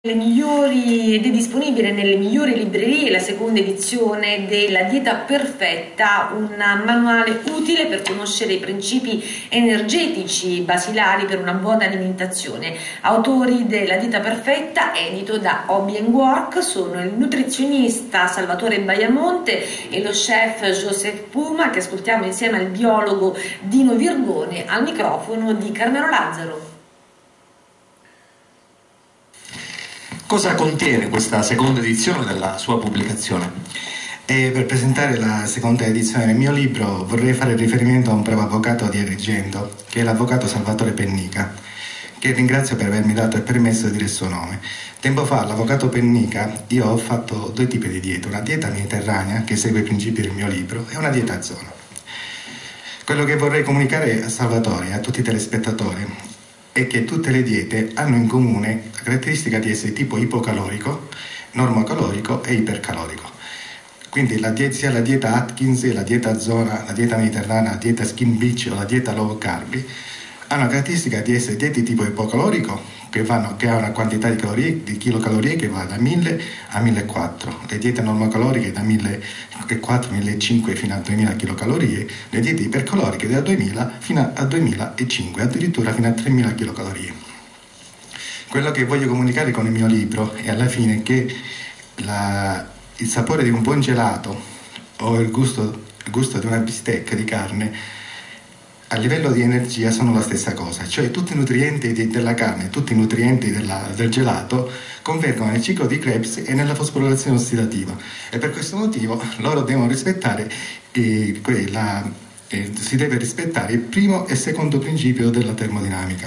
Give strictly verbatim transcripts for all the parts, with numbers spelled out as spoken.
Le migliori, ed è disponibile nelle migliori librerie la seconda edizione della Dieta Perfetta, un manuale utile per conoscere i principi energetici basilari per una buona alimentazione. Autori della Dieta Perfetta, edito da Hobby and Work, sono il nutrizionista Salvatore Baiamonte e lo chef Joseph Puma, che ascoltiamo insieme al biologo Dino Virgone, al microfono di Carmelo Lazzaro. Cosa contiene questa seconda edizione della sua pubblicazione? E per presentare la seconda edizione del mio libro vorrei fare riferimento a un bravo avvocato di Agrigento, che è l'avvocato Salvatore Pennica, che ringrazio per avermi dato il permesso di dire il suo nome. Tempo fa, l'avvocato Pennica, io ho fatto due tipi di dieta, una dieta mediterranea, che segue i principi del mio libro, e una dieta a zona. Quello che vorrei comunicare a Salvatore e a tutti i telespettatori è che tutte le diete hanno in comune la caratteristica di essere tipo ipocalorico, normocalorico e ipercalorico. Quindi la dieta, sia la dieta Atkins, la dieta a zona, la dieta mediterranea, la dieta skin beach o la dieta low carb hanno la caratteristica di essere diete tipo ipocalorico, che, vanno, che ha una quantità di, calorie, di kilocalorie che va da mille a millequattrocento, le diete normocaloriche da millequattrocento millecinquecento fino a duemila kilocalorie, le diete ipercaloriche da duemila fino a duemilacinquecento, addirittura fino a tremila kilocalorie. Quello che voglio comunicare con il mio libro è alla fine che la, il sapore di un buon gelato o il gusto, il gusto di una bistecca di carne a livello di energia sono la stessa cosa, cioè tutti i nutrienti di, della carne, tutti i nutrienti della, del gelato convergono nel ciclo di Krebs e nella fosforilazione ossidativa, e per questo motivo loro devono rispettare eh, quella, eh, si deve rispettare il primo e secondo principio della termodinamica.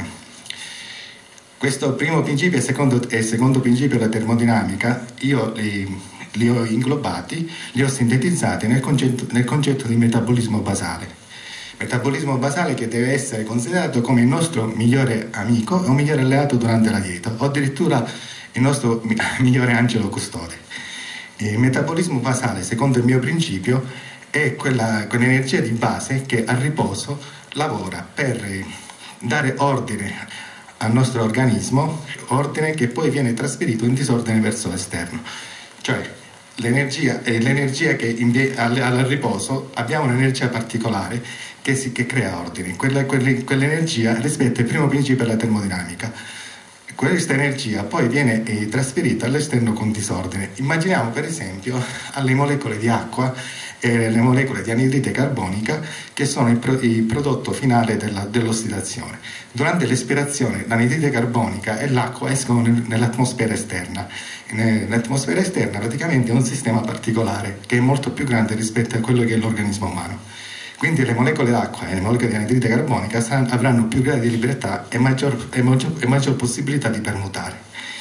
Questo primo principio e secondo, e secondo principio della termodinamica io li, li ho inglobati, li ho sintetizzati nel concetto, nel concetto di metabolismo basale. Metabolismo basale che deve essere considerato come il nostro migliore amico e un migliore alleato durante la dieta, o addirittura il nostro migliore angelo custode. Il metabolismo basale, secondo il mio principio, è quella, quell'energia di base che a riposo lavora per dare ordine al nostro organismo, ordine che poi viene trasferito in disordine verso l'esterno. Cioè, l'energia è l'energia che invie, al, al riposo abbiamo un'energia particolare che, si, che crea ordine. Quella, quelle, quell'energia rispetta il primo principio della termodinamica. Questa energia poi viene eh, trasferita all'esterno con disordine. Immaginiamo per esempio alle molecole di acqua e le molecole di anidride carbonica, che sono il, pro, il prodotto finale della, dell'ossidazione. Durante l'espirazione l'anidride carbonica e l'acqua escono nel, nell'atmosfera esterna. L'atmosfera esterna praticamente è un sistema particolare che è molto più grande rispetto a quello che è l'organismo umano. Quindi le molecole d'acqua e le molecole di anidride carbonica saranno, avranno più gradi di libertà e maggior, e, maggior, e maggior possibilità di permutare.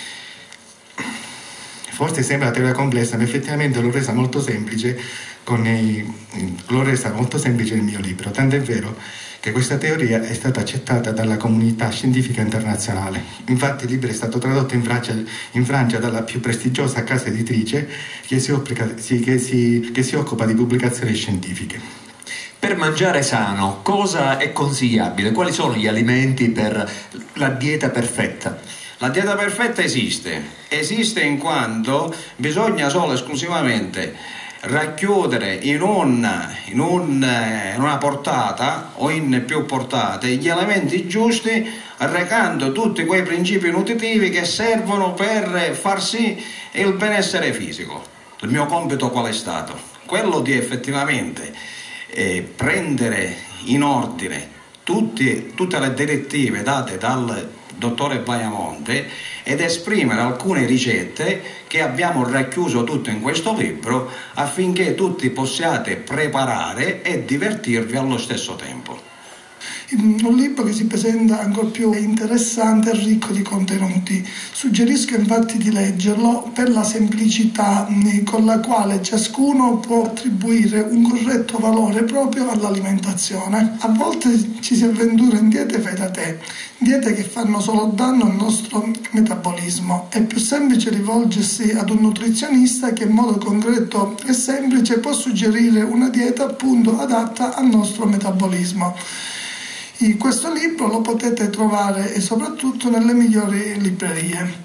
Forse sembra una teoria complessa, ma effettivamente l'ho resa molto semplice con i, l'ho resa molto semplice nel mio libro. Tanto è vero che questa teoria è stata accettata dalla comunità scientifica internazionale. Infatti il libro è stato tradotto in Francia, in Francia dalla più prestigiosa casa editrice che si, opplica, sì, che, si, che si occupa di pubblicazioni scientifiche. Per mangiare sano, cosa è consigliabile? Quali sono gli alimenti per la dieta perfetta? La dieta perfetta esiste, esiste in quanto bisogna solo e esclusivamente racchiudere in una, in, un, in una portata o in più portate gli elementi giusti, recando tutti quei principi nutritivi che servono per far sì il benessere fisico. Il mio compito qual è stato? Quello di effettivamente eh, prendere in ordine tutti, tutte le direttive date dal dottore Baiamonte ed esprimere alcune ricette che abbiamo racchiuso tutto in questo libro, affinché tutti possiate preparare e divertirvi allo stesso tempo. Un libro che si presenta ancora più interessante e ricco di contenuti. Suggerisco infatti di leggerlo per la semplicità con la quale ciascuno può attribuire un corretto valore proprio all'alimentazione. A volte ci si avventura in diete fai da te, diete che fanno solo danno al nostro metabolismo. È più semplice rivolgersi ad un nutrizionista che in modo concreto e semplice può suggerire una dieta appunto adatta al nostro metabolismo. Questo libro lo potete trovare e soprattutto nelle migliori librerie.